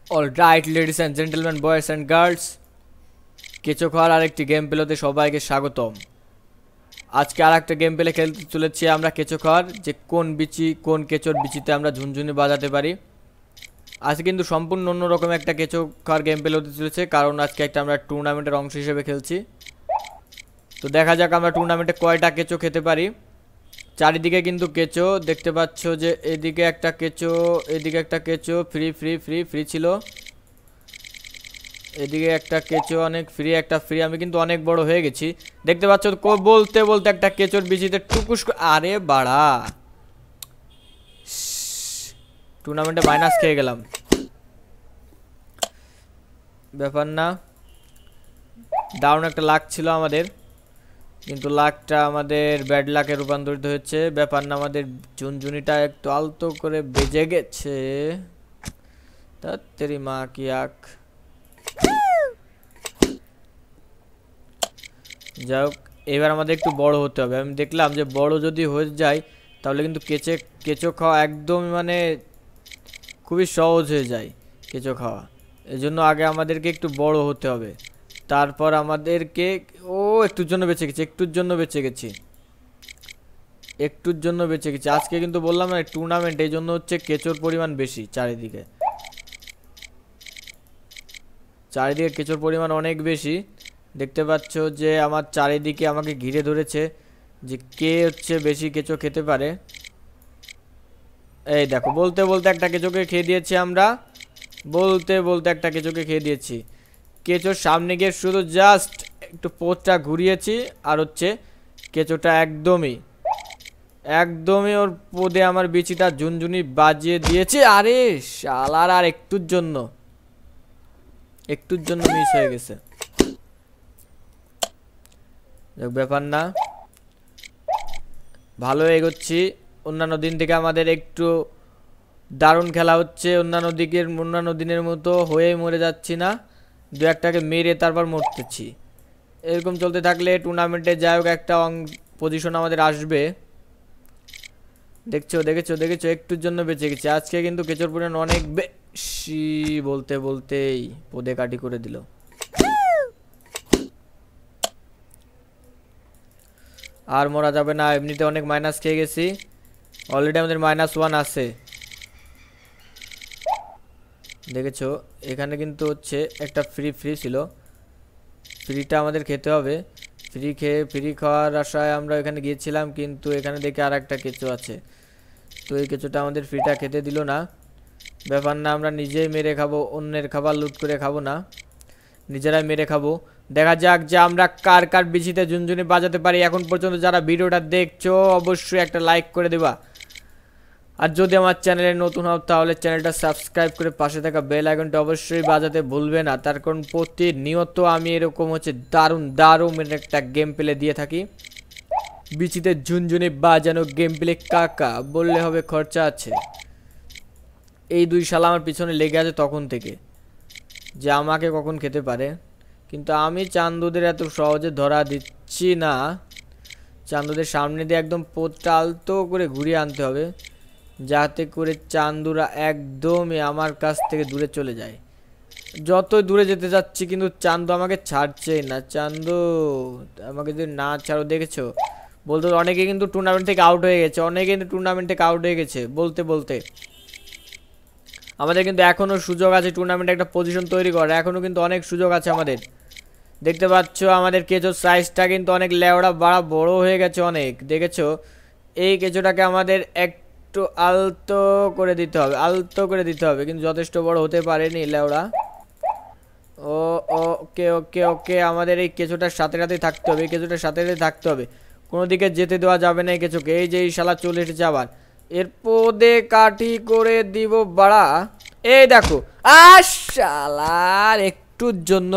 Alright ladies and gentleman, boys and girls, কেঁচো খাওয়ার আরেকটি গেম প্লেতে সবাইকে স্বাগতম। আজকে আর একটা গেম প্লে খেলতে চলেছি আমরা কেঁচো খাওয়ার, যে কোন কেঁচোর বিচিতে আমরা ঝুনঝুনি বাজাতে পারি। আজকে কিন্তু সম্পূর্ণ অন্যরকম একটা কেঁচো খাওয়ার গেম প্লে হতে চলেছে, কারণ আজকে একটা আমরা টুর্নামেন্টের অংশ হিসেবে খেলছি। তো দেখা যাক আমরা টুর্নামেন্টে কয়টা কেঁচো খেতে পারি। চারিদিকে কিন্তু কেঁচো দেখতে পাচ্ছ, যে এদিকে একটা কেঁচো, এদিকে একটা কেঁচো ফ্রি ফ্রি ফ্রি ফ্রি ছিল, এদিকে একটা কেঁচো অনেক ফ্রি, একটা ফ্রি। আমি কিন্তু অনেক বড় হয়ে গেছি দেখতে পাচ্ছ। বলতে বলতে একটা কেঁচোর বিচিতে টুকুস, আরে বাড়া, টুর্নামেন্টে মাইনাস খেয়ে গেলাম। ব্যাপার না, দারুণ একটা লাক ছিল আমাদের, কিন্তু লাকটা আমাদের ব্যাড লাকে রূপান্তরিত হয়েছে। ব্যাপার না, আমাদের ঝুনঝুনিটা একটু আলতো করে বেজে গেছে। তেরি মা কি আক। যাই হোক, এবার আমাদের একটু বড় হতে হবে। আমি দেখলাম যে বড় যদি হয়ে যায় তাহলে কিন্তু কেঁচো খাওয়া একদম মানে খুবই সহজ হয়ে যায় কেঁচো খাওয়া। এজন্য আগে আমাদেরকে একটু বড় হতে হবে, তারপর আমাদেরকে একটুর জন্য বেঁচে গেছি, একটুর জন্য বেঁচে গেছি, একটুর জন্য বেঁচে গেছি। আজকে কিন্তু বললাম না টুর্নামেন্ট, এই জন্য হচ্ছে কেঁচোর পরিমাণ বেশি। চারিদিকে কেঁচোর পরিমাণ অনেক বেশি। দেখতে পাচ্ছ যে আমার চারিদিকে আমাকে ঘিরে ধরেছে, যে কে হচ্ছে বেশি কেঁচো খেতে পারে। এই দেখো, বলতে বলতে একটা কেঁচোকে খেয়ে দিয়েছি আমরা, বলতে বলতে একটা কেঁচোকে খেয়ে দিয়েছি। কেঁচোর সামনে গিয়ে শুধু জাস্ট একটু পোতটা ঘুরিয়েছি, আর হচ্ছে কেঁচোটা একদমই একদমই ওর পোদে আমার বিচিটা ঝুনঝুনি বাজিয়ে দিয়েছে। আরে শালার, আর একটুর জন্য মিস হয়ে গেছে। ব্যাপার না, ভালো এগোচ্ছি। অন্যান্য দিন থেকে আমাদের একটু দারুণ খেলা হচ্ছে। অন্যান্য দিনের মতো হয়ে মরে যাচ্ছি না, দু একটাকে মেরে তারপর মরতেছি। এরকম চলতে থাকলে টুর্নামেন্টে যাই হোক একটা পজিশন আমাদের আসবে। দেখেছো, একটুর জন্য বেঁচে গেছি। আজকে কিন্তু কেঁচোর পরিমাণ অনেক বেশি, বলতে বলতেই পোদে কাটি করে দিল। আর মরা যাবে না, এমনিতে অনেক মাইনাস খেয়ে গেছি। অলরেডি আমাদের -1 আছে। দেখেছো, এখানে কিন্তু হচ্ছে একটা ফ্রি ছিল, ফ্রিটা আমাদের খেতে হবে। ফ্রি খাওয়ার আশায় আমরা এখানে গিয়েছিলাম, কিন্তু এখানে দেখে আর একটা কেঁচো আছে। তো এই কেঁচোটা আমাদের ফ্রিটা খেতে দিল না। ব্যাপার না, আমরা নিজেই মেরে খাবো, অন্যের খাবার লুট করে খাবো না, নিজেরাই মেরে খাবো। দেখা যাক যে আমরা কার কার বিচিতে ঝুনঝুনি বাজাতে পারি। এখন পর্যন্ত যারা ভিডিওটা দেখছো অবশ্যই একটা লাইক করে দেবা, আর যদি আমার চ্যানেলে নতুন হও তাহলে চ্যানেলটা সাবস্ক্রাইব করে পাশে থাকা বেল আইকনটা অবশ্যই বাজাতে ভুলবে না। তার কারণ প্রতিনিয়ত আমি এরকম হচ্ছে দারুণ একটা গেম প্লে দিয়ে থাকি। বিচিতে ঝুনঝুনি বাজানো গেম প্লে কাকা বললে হবে, খরচা আছে। এই দুই শালা আমার পিছনে লেগে আছে তখন থেকে, যে আমাকে কখন খেতে পারে। কিন্তু আমি চান্দুদের এত সহজে ধরা দিচ্ছি না। চান্দুদের সামনে দিয়ে একদম পোতটা আলতো করে ঘুরিয়ে আনতে হবে, যাতে করে চান্দুরা একদমই আমার কাছ থেকে দূরে চলে যায়। যত দূরে যেতে যাচ্ছি কিন্তু চান্দু আমাকে ছাড়ছেই না। চান্দু আমাকে যদি না ছাড়ো, দেখেছো বলতে অনেকে কিন্তু টুর্নামেন্ট থেকে আউট হয়ে গেছে। বলতে বলতে আমাদের কিন্তু এখনও সুযোগ আছে টুর্নামেন্টে একটা পজিশন তৈরি করার, এখনও কিন্তু অনেক সুযোগ আছে আমাদের। দেখতে পাচ্ছ আমাদের কেঁচোর সাইজটা কিন্তু অনেক লেওড়া বড় হয়ে গেছে অনেক। দেখেছো, এই কেঁচোটাকে আমাদের একটু আলতো করে দিতে হবে, কিন্তু যথেষ্ট বড় হতে পারেনি লেওড়া। ওকে, আমাদের এই কেঁচোটার সাথে থাকতে হবে, কোনো দিকে যেতে দেওয়া যাবে না এই কেঁচোকে। এই যে এই শালা চলে এসেছে আবার, এর পোদে কাঠি করে দিব বাড়া। এই দেখো, শালার একটুর জন্য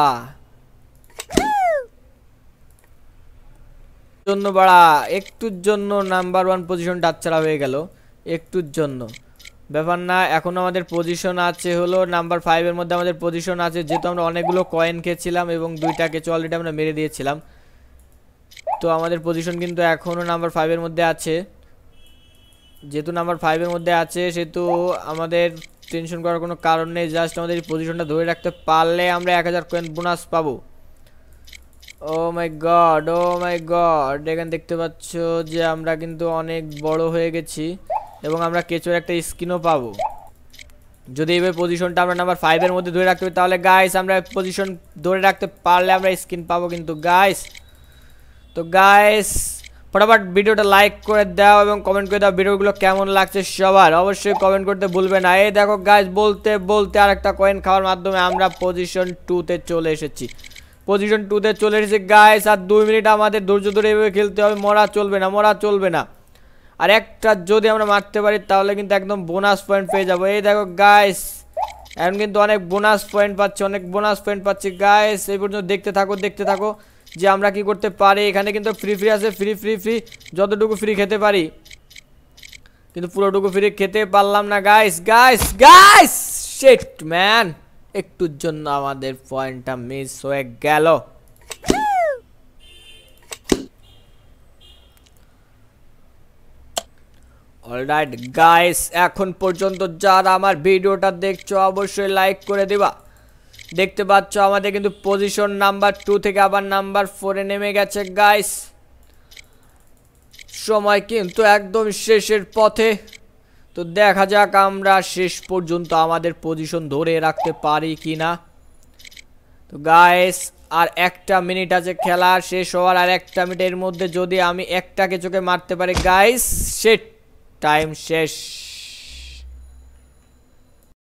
একটুর জন্য নাম্বার 1 পজিশন টাচ্ছাড়া হয়ে গেল, একটুর জন্য। ব্যাপার না, এখন আমাদের পজিশন আছে হলো নাম্বার 5 এর মধ্যে আমাদের পজিশন আছে, যেহেতু আমরা অনেকগুলো কয়েন খেয়েছিলাম এবং দুইটা কেঁচো অলরেডি আমরা মেরে দিয়েছিলাম। তো আমাদের পজিশন কিন্তু এখনও নাম্বার 5 এর মধ্যে আছে। যেহেতু নাম্বার 5 এর মধ্যে আছে, সেহেতু আমাদের টেনশন করার কোনো কারণ নেই, জাস্ট আমাদের এই পজিশনটা ধরে রাখতে পারলে আমরা 1000 কয়েন বোনাস পাবো। ও মাই গড, ও মাই গড, এখানে দেখতে পাচ্ছ যে আমরা কিন্তু অনেক বড় হয়ে গেছি এবং আমরা কেঁচোর একটা স্কিনও পাবো যদি এইভাবে পজিশনটা আমরা নাম্বার 5 এর মধ্যে ধরে রাখতে পারি। তাহলে গাইস আমরা পজিশন ধরে রাখতে পারলে আমরা স্কিন পাবো কিন্তু গাইস। তো গাইস ফটাফট ভিডিওটা লাইক করে দাও এবং কমেন্ট করে দাও ভিডিওগুলো কেমন লাগছে সবার, অবশ্যই কমেন্ট করতে ভুলবে না। এই দেখো গাইস বলতে বলতে আরেকটা কয়েন খাওয়ার মাধ্যমে আমরা পজিশন 2 তে চলে এসেছি। পজিশন 2 তে চলে এসেছি গাইস। আর 2 মিনিট আমাদের ধৈর্য ধরে এভাবে খেলতে হবে, মরা চলবে না, মরা চলবে না। আর একটা যদি আমরা মারতে পারি তাহলে কিন্তু একদম বোনাস পয়েন্ট পেয়ে যাবো। এই দেখো গাইস এখন কিন্তু অনেক বোনাস পয়েন্ট পাচ্ছি, অনেক বোনাস পয়েন্ট পাচ্ছি গাইস। এই পর্যন্ত দেখতে থাকো, দেখতে থাকো যে আমরা কি করতে পারি। এখানে কিন্তু ফ্রি ফ্রি আছে, ফ্রি ফ্রি ফ্রি যতটুকু ফ্রি খেতে পারি, কিন্তু পুরোটুকু ফ্রি খেতে পারলাম না guys. Guys guys shit man, একটুর জন্য আমাদের পয়েন্টটা মিস হয়ে গেল। অলরাইট গাইস, এখন পর্যন্ত যারা আমার ভিডিওটা দেখছো অবশ্যই লাইক করে দিবা। দেখতে পাচ্ছ আমাদের কিন্তু পজিশন নাম্বার 2 থেকে আবার নাম্বার 4 এ নেমে গেছে গাইস। সময় কিন্তু একদম শেষের পথে, তো দেখা যাক আমরা শেষ পর্যন্ত আমাদের পজিশন ধরে রাখতে পারি কিনা। তো গাইস আর 1টা মিনিট আছে খেলা শেষ হওয়ার, আর 1টা মিনিটের মধ্যে যদি আমি একটা কেঁচোকে মারতে পারি গাইস, শিট টাইম শেষ।